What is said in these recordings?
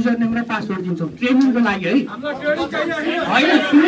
user name र password दिन्छौँ ट्रेनिङको लागि है होइन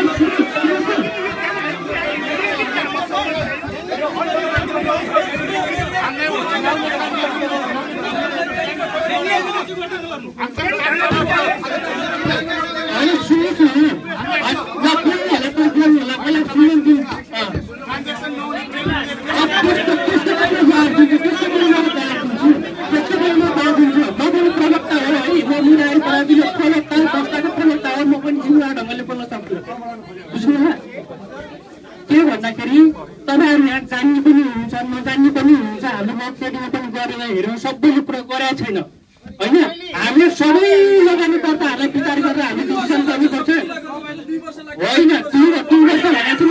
के भन्दाखेरि तपाईँहरू यहाँ जान्ने पनि हुन्छ नजान्ने पनि हुन्छ हाम्रो मार्केटिङ पनि गरेर हेरौँ सबैले प्रयोग गरेको छैन होइन हामीले सबै लगानीकर्ताहरूलाई विचार गरेर हामीले डिसिसन गर्नुपर्छ होइन 3 वर्ष लगाएको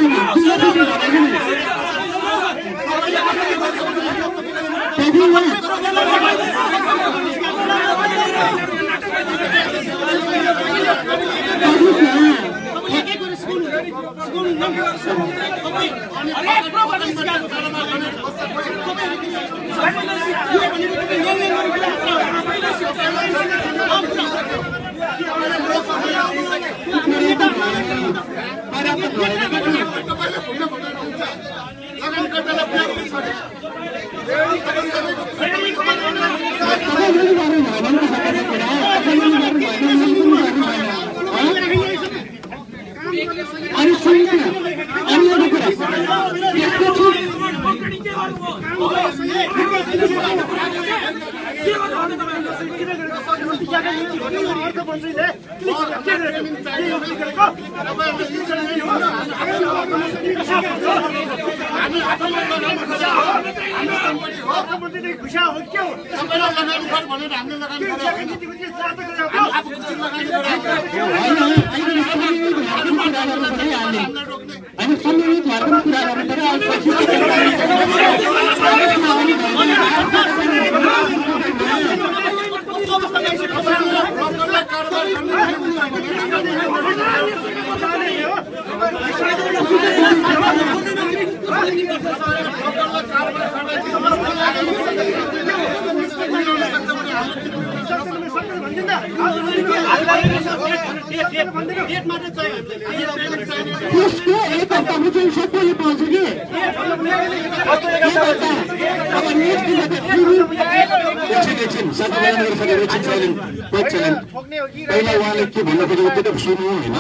पहिला उहाँले के भन्नु खोजेको त्यो त सुन्नु होइन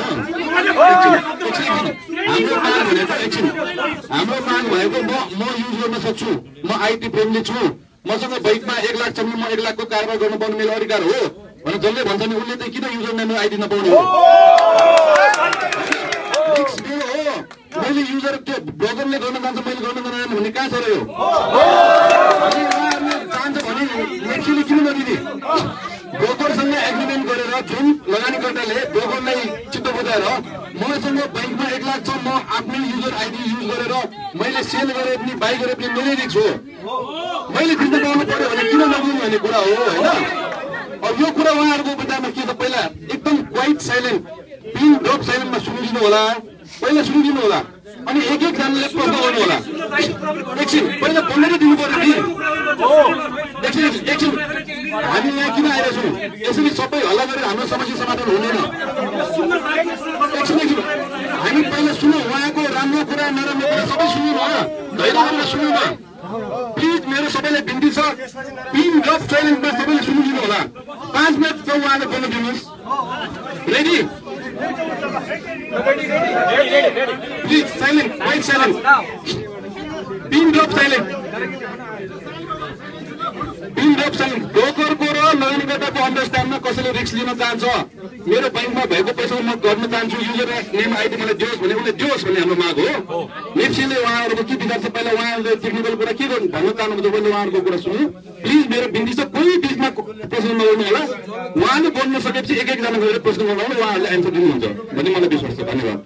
हाम्रो माग भएको म युज गर्न सक्छु म आइटी फ्रेन्डली छु मसँग बाइकमा 1 लाख छ भने म 1 लाखको कारोबार गर्न पाउने मेरो अधिकार हो भने जसले भन्छ नि उसले चाहिँ किन युजर नेम र आइडी नपाउने हो मैले युजर के ब्रोकरले गर्न जान्छ मैले गर्न जान्न भन्ने कहाँ छ र यो चाहन्छ भने नेक्स्टले किन नदिने ब्रोकरसँग एग्रिमेन्ट गरेर जुन लगानीकर्ताले ब्रोकरलाई चित्त बुझाएर मसँग बैंकमा 1 लाख छ म आफ्नै युजर आइडी युज गरेर मैले सेल गरे पनि बाइ गरे पनि मेरै रिस्क हो मैले फिर्ता पाउनु पर्यो भने किन नदिनु भन्ने कुरा हो हैन अब यो कुरा उहाँहरुको विचारमा के त पहिला एकदम क्वाइट साइलेन्ट पिन ड्रप साइलेन्टमा सुनिदिनु होला पहिला सुनिदिनु होला अनि एक जनाले प्रश्न गर्नु होला एकछिन पहिला बोल्नै दिनु पर्यो नि एकछिन हामी यहाँ किन आइरहेको छौँ यसरी सबै हल्ला गरेर हाम्रो समस्या समाधान हुँदैन एकछिन हामी पहिला सुनौँ उहाँको राम्रो कुरा नराम्रो कुरा सबै सुन्नु न धैर्य गरेर सुन्नु न प्लिज मेरो सबैलाई बिन्ती छ पिन ड्रप साइलेन्टमा सबैले सुनिदिनु होला 5 मिनेट चाहिँ उहाँले बोल्न दिनुहोस् ready please silent wait silent pin drop silent ब्रोकरको र लगानीकर्ताको अन्डरस्ट्यान्डमा कसैले रिस्क लिन चाहन्छ मेरो बैंकमा भएको पैसा म गर्न चाहन्छु युजर नेम आइडी मलाई दियोस् भने उसले दियोस् भन्ने हाम्रो माग हो नेप्सीले उहाँहरूको के विचार छ पहिला उहाँहरूले टेक्निकल कुरा के भन्न चाहनुहुन्छ मैले उहाँहरूको कुरा सुन्नु प्लिज मेरो बिन्ती छ कोही बिचमा प्रश्न नगर्नु होला उहाँले बोल्न सकेपछि एक जना गएर प्रश्न गर्नु होला उहाँहरूले एन्सर दिनुहुन्छ भन्ने मलाई विश्वास छ धन्यवाद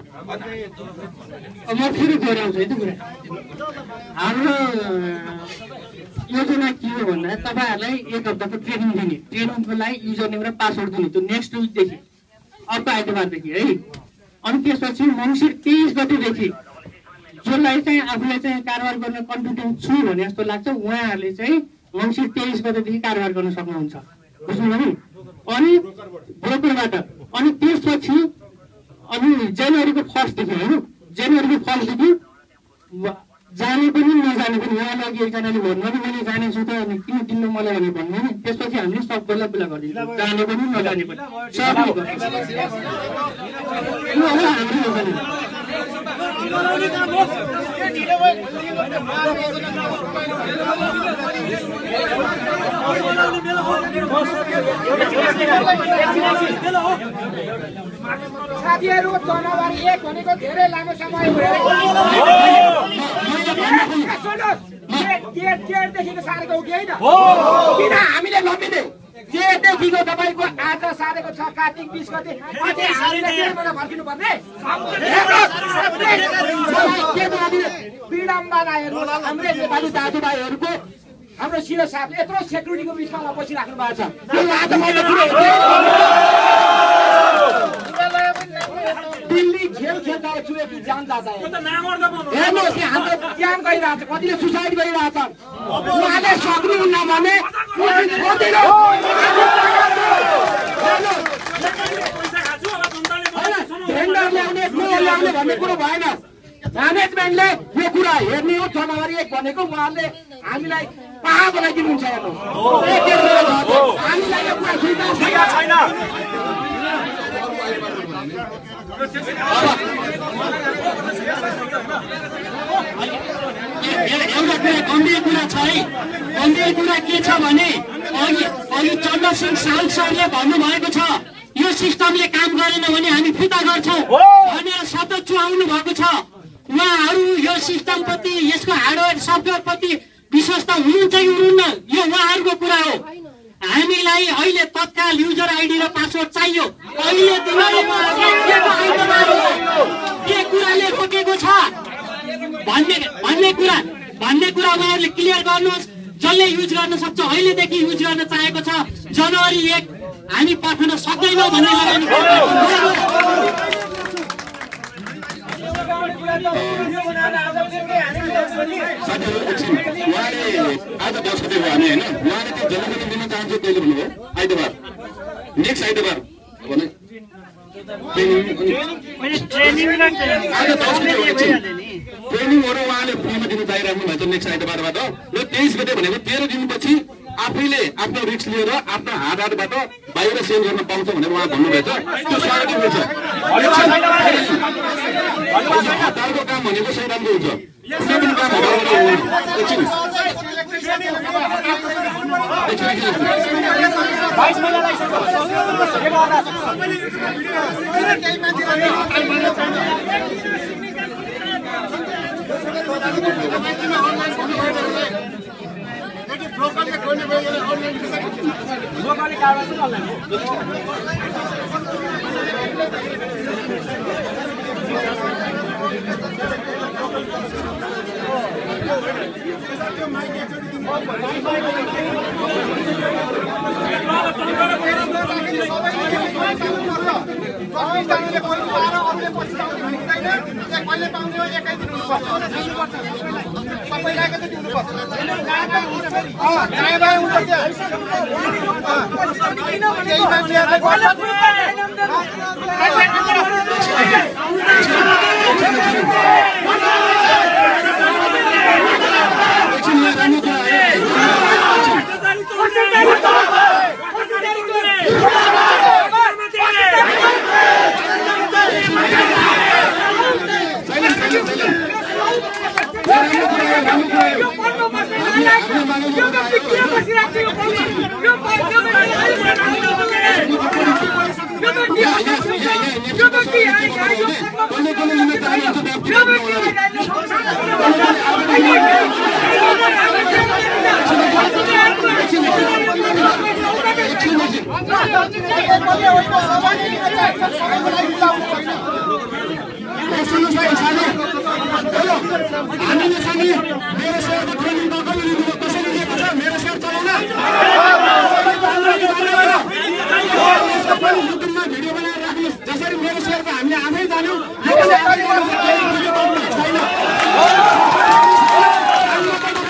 म फेरि दोहोऱ्याउँछु है त कुरा हाम्रो योजना के हो भन्दा तपाईहरुलाई 1 हप्ताको ट्रेनिङ दिने ट्रेनिङको लागि युजर नेम र पासवर्ड दिने त्यो नेक्स्ट विकदेखि अर्को आइतबारदेखि है अनि त्यसपछि मङ्सिर 23 गतेदेखि जसलाई चाहिँ आफूलाई चाहिँ कारोबार गर्न कन्फिडेन्ट छु भने जस्तो लाग्छ उहाँहरूले चाहिँ मङ्सिर 23 गतेदेखि कारोबार गर्न सक्नुहुन्छ बुझ्नुभयो नि अनि ब्रोकरबाट अनि त्यसपछि अनि जनवरीको 1 देखि हैन जनवरीको 1 देखि जाने पनि नजाने पनि उहाँले अघि एकजनाले भन्नु मैले जानेछु त अनि किन दिनु मलाई भने भन्नु नि त्यसपछि हामीले सब बेला बेला गरिदिन्छौँ जाने पनि नजाने पनि सबै साथीहरु जनवरी 1 भनेको धेरै लामो समय भयो देखिको सारेको हो कि होइन किन हामीले नमिले देखिको तपाईँको आज सारेको छ कार्तिक 20 गते फर्किनु पर्ने विडम्बना हेर्नु हाम्रो नेपाली दाजुभाइहरूको हाम्रो सिरो साहबले यत्रो सेक्युरिटीको बिचमा बसिराख्नु भएको छ दिल्ली खेल खेल्दा चुरेकी जान जाँदा हेर्नुहोस् यहाँ हाम्रो ज्यान गइरहेछ कतिले सुसाइड गरिरहेछ उहाँले सक्नुहुन्न भने भेन्डर ल्याउने भन्ने कुरो भएन म्यानेजमेन्टले यो कुरा हेर्ने हो जनवरी 1 भनेको उहाँले हामीलाई कहाँ बनाइदिनुहुन्छ हामीलाई यो कुरा स्वीकार छैन एउटा गम्भीर कुरा छ है गम्भीर कुरा के छ भने अघि चन्द्र सिंह साल सरले भन्नुभएको छ यो सिस्टमले काम गरेन भने हामी फिर्ता गर्छौँ भनेर शब्द चुहाउनु भएको छ उहाँहरू यो सिस्टमप्रति यसको हार्डवेयर सफ्टवेयरप्रति विश्वस्त हुनुहुन्छ कि हुनुहुन्न यो उहाँहरूको कुरा हो हामीलाई अहिले तत्काल युजर आइडी र पासवर्ड चाहियो अहिले के कुराले रोकेको छ भन्ने कुरा उहाँहरूले क्लियर गर्नुहोस् जसले युज गर्न सक्छ अहिलेदेखि युज गर्न चाहेको छ जनवरी 1 हामी पठाउन सक्दैनौँ भन्ने उहाँले आज 10 गते भयो भने होइन उहाँले त्यो जनवरी दिन चाहन्छ कहिले भन्नुभयो आइतबार नेक्स्ट आइतबार भने ट्रेनिङहरू उहाँले फ्रीमा दिन चाहिराख्नु भएको छ नेक्स्ट आइतबारबाट र 23 गते भनेको 13 दिनपछि आफैले आफ्नो रिस्क लिएर आफ्नो हातबाट बाहिर सेल गर्न पाउँछ भनेर उहाँ भन्नुभएको छ त्यो स्वागत हुन्छ हतारको काम भनेको सही राम्रो हुन्छ कुनै पनि काम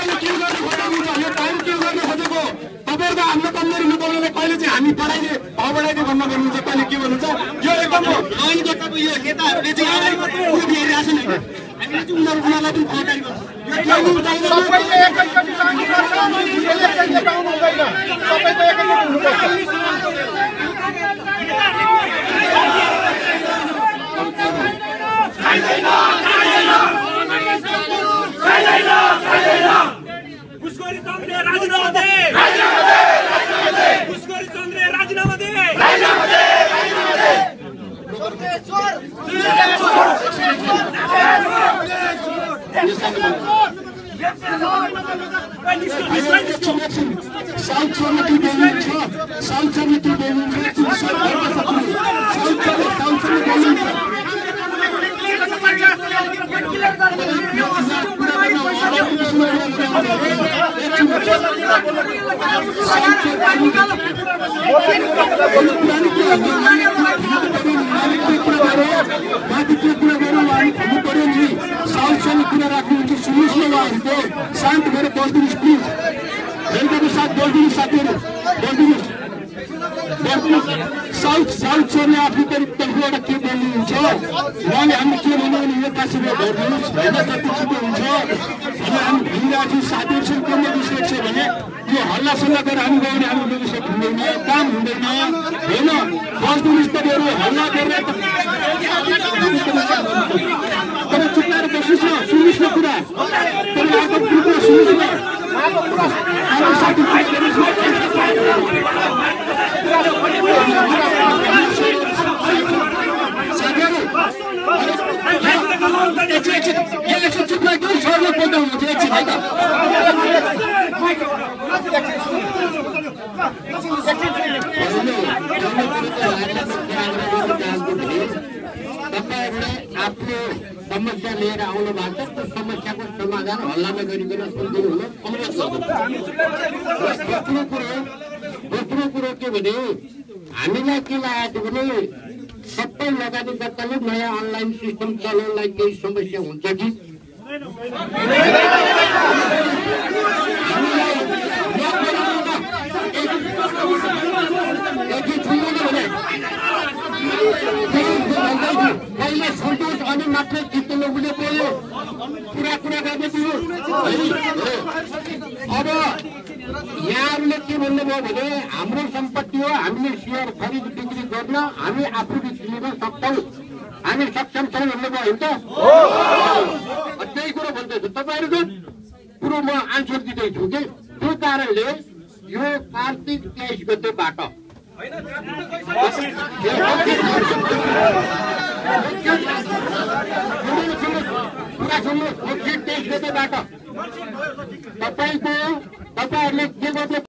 हामी पढाइले भन्नुहुन्छ कहिले के भन्नुहुन्छ यो एकदम हो लाइन गर्दाको यो नेताहरूले चाहिँ अगाडि उयो हेरिरहेको छ नि हामीले चाहिँ उनीहरूलाई पनि सहकारी गर्छौँ सबैले एकैचोटि जानुपर्छ इलेक्सनले पाउनु हुँदैन सबैको एकैचोटि हुनुपर्छ घुसखोरी चन्द्रे राजीनामा दे घुसखोरी चन्द्रे राजीनामा दे साउथ छोड्ने त्यो बोल्नु छ साउथ छोड्ने त्यो बोल्नु छ शान्त भएर बस्दिनुहोस् प्लिज बेलुकाको साथ बस्दिनुहोस् साथीहरू बस्दिनुहोस् साउथ छोड्ने आफ्नो तर्फबाट के बोल्नुहुन्छ उहाँले हामी के भन्यो भने यो पासिबाट भर्नुहोस् होइन जति छिटो हुन्छ हामी भनिरहेको छौँ साथीहरूसँग को नेगोसिएट छ भने यो हल्लासल्ला गरेर हामी गयो भने हाम्रो नेगोसिएट हुँदैन काम हुँदैन होइन बस्दिनुहोस् तपाईँहरू हल्ला गरेर तपाईँ चुप्लाएर बस्नुहोस् न सुन्नुहोस् न कुरा तपाईँ अर्को ग्रुपमा सुन्नुहोस् न एकछिन चुप लाग्यो सरले बोल्दा हुनुहुन्छ एकछिन है त तपाईँहरूले आफ्नो समस्या लिएर आउनु भएको छ त्यो समस्याको समाधान हल्लामा गरिकन सुनिदिनु हुन अनुरोध गर्दछु दोस्रो कुरो के भने हामीलाई के लागेको भने सबै लगानीकर्ताले नयाँ अनलाइन सिस्टम चलाउनलाई केही समस्या हुन्छ कि पहिले सन्तोष अनि मात्रै चित्त लोगुले बोल्यो कुरा गर्ने थियो अब यहाँहरूले के भन्नुभयो भने हाम्रो सम्पत्ति हो हामीले सेयर खरिद बिक्री गर्न हामी आफू लिन सक्छौँ हामी सक्षम छौँ भन्नुभयो होइन त त्यही कुरो भन्दैछु तपाईँहरूको कुरो म आन्सर दिँदैछु कि त्यो कारणले यो कार्तिक 23 गतेबाट तपाईँहरूले के गर्नु